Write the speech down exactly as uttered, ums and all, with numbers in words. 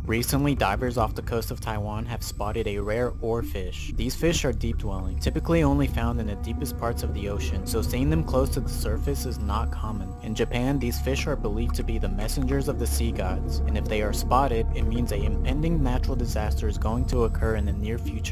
Recently, divers off the coast of Taiwan have spotted a rare oarfish. These fish are deep-dwelling, typically only found in the deepest parts of the ocean, so seeing them close to the surface is not common. In Japan, these fish are believed to be the messengers of the sea gods, and if they are spotted, it means a impending natural disaster is going to occur in the near future.